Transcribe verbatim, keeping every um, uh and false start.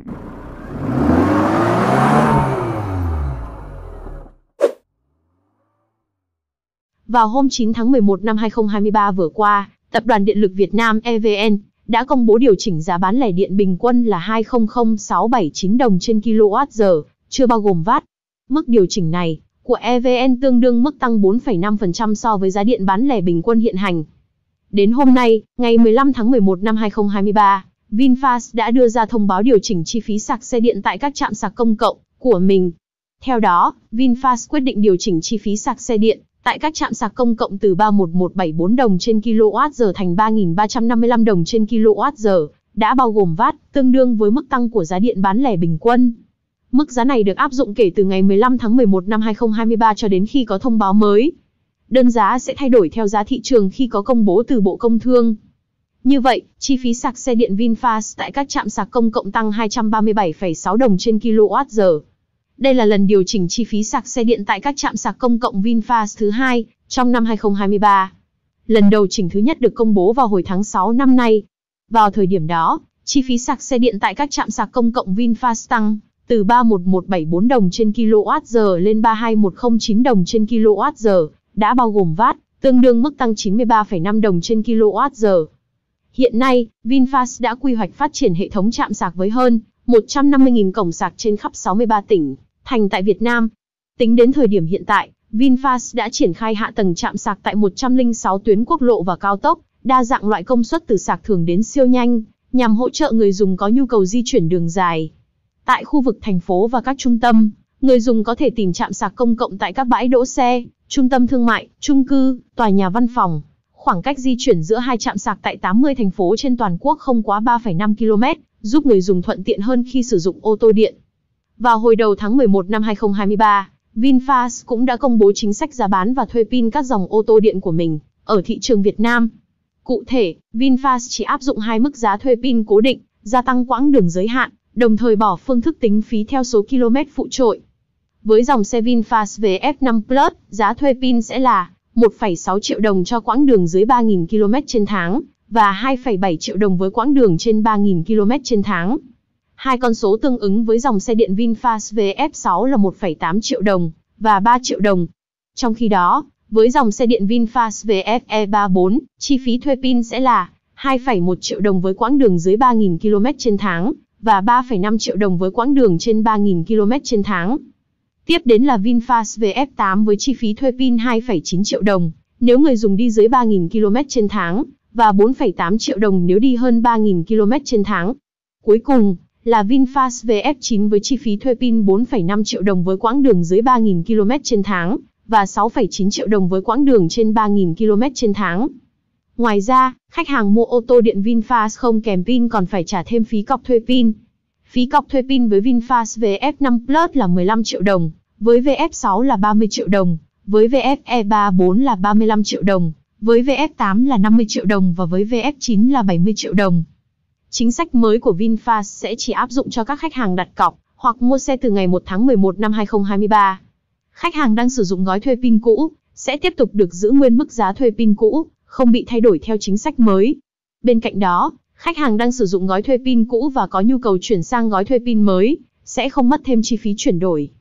Vào hôm chín tháng mười một năm hai nghìn không trăm hai mươi ba vừa qua, Tập đoàn Điện lực Việt Nam E V N đã công bố điều chỉnh giá bán lẻ điện bình quân là hai mươi nghìn sáu trăm bảy mươi chín đồng trên kWh, chưa bao gồm vát. Mức điều chỉnh này của E V N tương đương mức tăng bốn phẩy năm phần trăm so với giá điện bán lẻ bình quân hiện hành. Đến hôm nay, ngày mười lăm tháng mười một năm hai nghìn không trăm hai mươi ba, VinFast đã đưa ra thông báo điều chỉnh chi phí sạc xe điện tại các trạm sạc công cộng của mình. Theo đó, VinFast quyết định điều chỉnh chi phí sạc xe điện tại các trạm sạc công cộng từ ba mươi mốt nghìn một trăm bảy mươi tư đồng trên kWh thành ba nghìn ba trăm năm mươi lăm đồng trên kWh, đã bao gồm vát, tương đương với mức tăng của giá điện bán lẻ bình quân. Mức giá này được áp dụng kể từ ngày mười lăm tháng mười một năm hai nghìn không trăm hai mươi ba cho đến khi có thông báo mới. Đơn giá sẽ thay đổi theo giá thị trường khi có công bố từ Bộ Công Thương. Như vậy, chi phí sạc xe điện VinFast tại các trạm sạc công cộng tăng hai trăm ba mươi bảy phẩy sáu đồng trên kWh. Đây là lần điều chỉnh chi phí sạc xe điện tại các trạm sạc công cộng VinFast thứ hai trong năm hai nghìn không trăm hai mươi ba. Lần đầu chỉnh thứ nhất được công bố vào hồi tháng sáu năm nay. Vào thời điểm đó, chi phí sạc xe điện tại các trạm sạc công cộng VinFast tăng từ ba mươi mốt nghìn một trăm bảy mươi tư đồng trên kWh lên ba mươi hai nghìn một trăm lẻ chín đồng trên kWh, đã bao gồm vát, tương đương mức tăng chín mươi ba phẩy năm đồng trên kWh. Hiện nay, VinFast đã quy hoạch phát triển hệ thống trạm sạc với hơn một trăm năm mươi nghìn cổng sạc trên khắp sáu mươi ba tỉnh, thành tại Việt Nam. Tính đến thời điểm hiện tại, VinFast đã triển khai hạ tầng trạm sạc tại một trăm lẻ sáu tuyến quốc lộ và cao tốc, đa dạng loại công suất từ sạc thường đến siêu nhanh, nhằm hỗ trợ người dùng có nhu cầu di chuyển đường dài. Tại khu vực thành phố và các trung tâm, người dùng có thể tìm trạm sạc công cộng tại các bãi đỗ xe, trung tâm thương mại, chung cư, tòa nhà văn phòng. Khoảng cách di chuyển giữa hai trạm sạc tại tám mươi thành phố trên toàn quốc không quá ba phẩy năm ki lô mét, giúp người dùng thuận tiện hơn khi sử dụng ô tô điện. Vào hồi đầu tháng mười một năm hai nghìn không trăm hai mươi ba, VinFast cũng đã công bố chính sách giá bán và thuê pin các dòng ô tô điện của mình ở thị trường Việt Nam. Cụ thể, VinFast chỉ áp dụng hai mức giá thuê pin cố định, gia tăng quãng đường giới hạn, đồng thời bỏ phương thức tính phí theo số km phụ trội. Với dòng xe VinFast vê ép năm Plus, giá thuê pin sẽ là một phẩy sáu triệu đồng cho quãng đường dưới ba nghìn ki lô mét trên tháng và hai phẩy bảy triệu đồng với quãng đường trên ba nghìn ki lô mét trên tháng. Hai con số tương ứng với dòng xe điện VinFast vê ép sáu là một phẩy tám triệu đồng và ba triệu đồng. Trong khi đó, với dòng xe điện VinFast vê ép e ba mươi tư, chi phí thuê pin sẽ là hai phẩy một triệu đồng với quãng đường dưới ba nghìn ki lô mét trên tháng và ba phẩy năm triệu đồng với quãng đường trên ba nghìn ki lô mét trên tháng. Tiếp đến là VinFast vê ép tám với chi phí thuê pin hai phẩy chín triệu đồng nếu người dùng đi dưới ba nghìn ki lô mét trên tháng và bốn phẩy tám triệu đồng nếu đi hơn ba nghìn ki lô mét trên tháng. Cuối cùng là VinFast vê ép chín với chi phí thuê pin bốn phẩy năm triệu đồng với quãng đường dưới ba nghìn ki lô mét trên tháng và sáu phẩy chín triệu đồng với quãng đường trên ba nghìn ki lô mét trên tháng. Ngoài ra, khách hàng mua ô tô điện VinFast không kèm pin còn phải trả thêm phí cọc thuê pin. Phí cọc thuê pin với VinFast vê ép năm Plus là mười lăm triệu đồng, với vê ép sáu là ba mươi triệu đồng, với vê ép e ba mươi tư là ba mươi lăm triệu đồng, với vê ép tám là năm mươi triệu đồng và với vê ép chín là bảy mươi triệu đồng. Chính sách mới của VinFast sẽ chỉ áp dụng cho các khách hàng đặt cọc hoặc mua xe từ ngày một tháng mười một năm hai nghìn không trăm hai mươi ba. Khách hàng đang sử dụng gói thuê pin cũ sẽ tiếp tục được giữ nguyên mức giá thuê pin cũ, không bị thay đổi theo chính sách mới. Bên cạnh đó, khách hàng đang sử dụng gói thuê pin cũ và có nhu cầu chuyển sang gói thuê pin mới sẽ không mất thêm chi phí chuyển đổi.